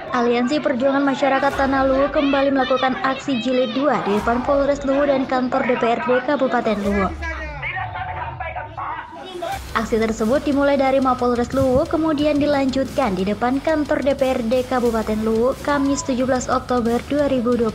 Aliansi Perjuangan Masyarakat Tanah Luwu kembali melakukan aksi jilid 2 di depan Polres Luwu dan kantor DPRD Kabupaten Luwu. Aksi tersebut dimulai dari Mapolres Luwu, kemudian dilanjutkan di depan kantor DPRD Kabupaten Luwu Kamis 17 Oktober 2024.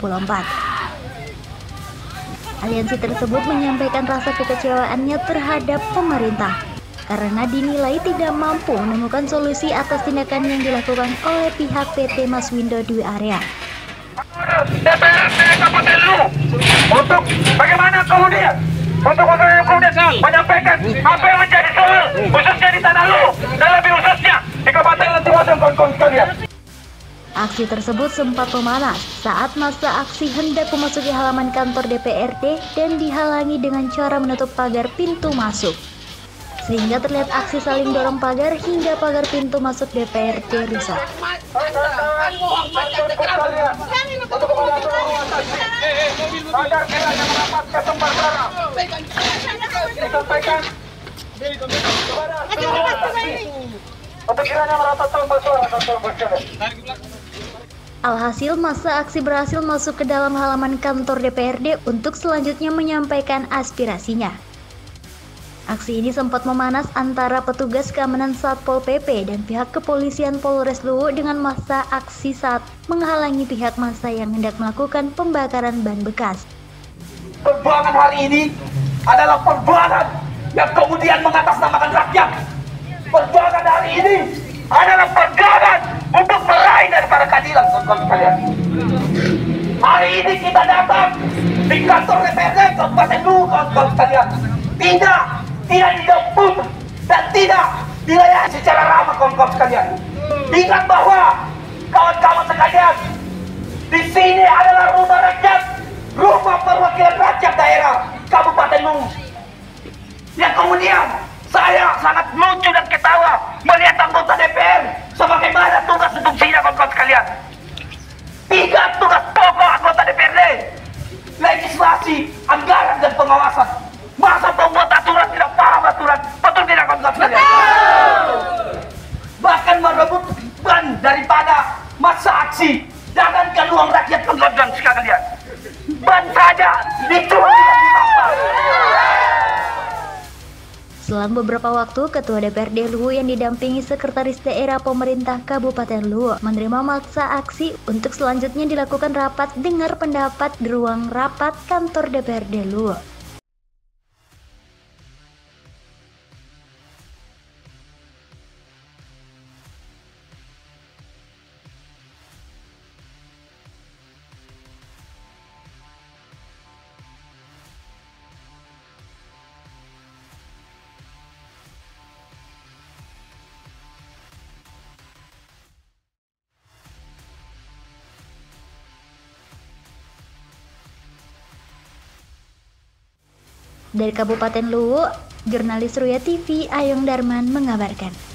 Aliansi tersebut menyampaikan rasa kekecewaannya terhadap pemerintah karena dinilai tidak mampu menemukan solusi atas tindakan yang dilakukan oleh pihak PT Maswindo Dwi Area. DPRD Kabupaten Luwu untuk bagaimana kemudian menyampaikan apa yang menjadi soal khususnya di Tanah Luwu dan lebih khususnya di Kabupaten Lampung kawan-kawan sekalian. Aksi tersebut sempat memanas saat masa aksi hendak memasuki halaman kantor DPRD dan dihalangi dengan cara menutup pagar pintu masuk. Sehingga terlihat aksi saling dorong pagar hingga pagar pintu masuk DPRD rusak. Alhasil masa aksi berhasil masuk ke dalam halaman kantor DPRD untuk selanjutnya menyampaikan aspirasinya. Aksi ini sempat memanas antara petugas keamanan Satpol PP dan pihak kepolisian Polres Luwu dengan masa aksi saat menghalangi pihak massa yang hendak melakukan pembakaran ban bekas. Perjuangan hari ini adalah perjuangan yang kemudian mengatasnamakan rakyat. Perjuangan hari ini adalah perjuangan untuk meraih daripada keadilan, kawan-kawan sekalian. Hari ini kita datang di kantor DPRD Kabupaten Luwu, kawan-kawan sekalian. Tidak dijemput dan tidak dilayani secara ramah, kawan-kawan sekalian. Ingat bahwa kawan-kawan sekalian, di sini adalah rumah rakyat, rumah perwakilan rakyat daerah Kabupaten Luwu. Yang kemudian saya sangat lucu dan ketawa melihat anggota DPR sebagaimana tugas dan fungsinya, kawan-kawan sekalian. 3 tugas pokok anggota DPRD: legislasi, anggaran, dan pengawasan. Masa pembuat aturan tidak paham aturan? Betul tidak, kawan-kawan sekalian? Bahkan merebut ban daripada masa aksi. Jangankan uang rakyat, kawan-kawan sekalian, ban saja dicuri dan dirampas. Selang beberapa waktu, Ketua DPRD Luwu yang didampingi Sekretaris Daerah Pemerintah Kabupaten Luwu menerima maksa aksi untuk selanjutnya dilakukan rapat dengar pendapat di ruang rapat kantor DPRD Luwu. Dari Kabupaten Luwu, jurnalis Ruya TV Ayong Darman mengabarkan.